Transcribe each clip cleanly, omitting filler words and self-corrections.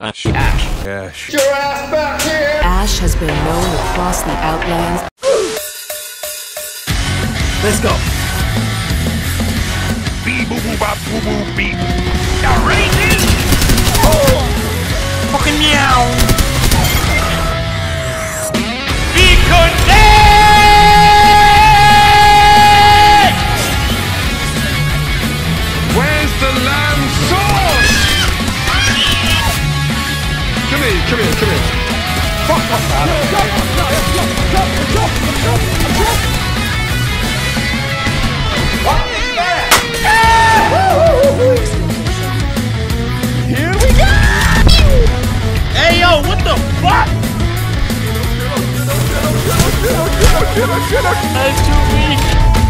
Ash. Ash. Get your ass back here! Ash has been known across the Outlands. Let's go. Beep boo boo bop boo boo beep. Y'all ready, dude? Oh! Fucking meow! Be content! Where's the lamb sauce? Come here. Fuck off, man. What is that? Here we go! Hey, yo, what the fuck? That's too weak.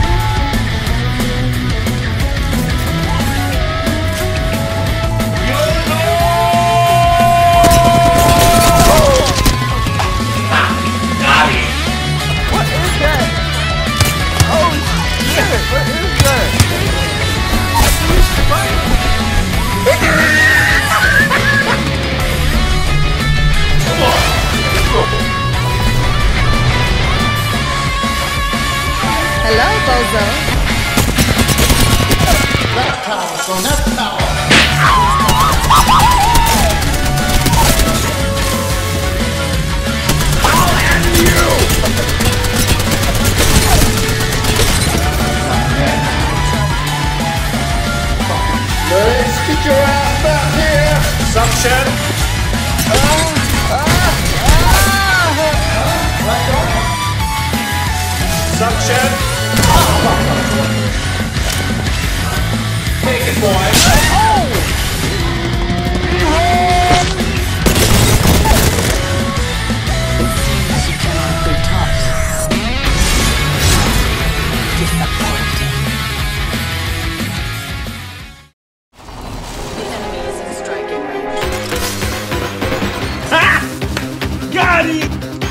Hello, Bozo. That power, son, that power! I'll end you! Let's get your ass back here! Suction. Suction. Take it, boy! Got it!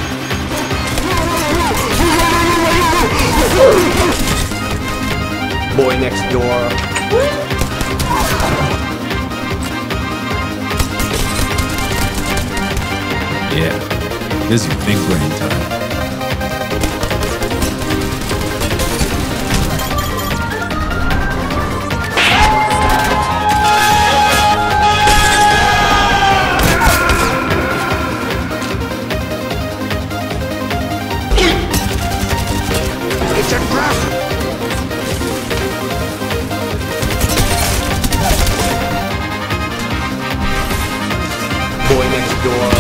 Boy next door. Yeah, this is big brain time. It's a trap! Boy next door.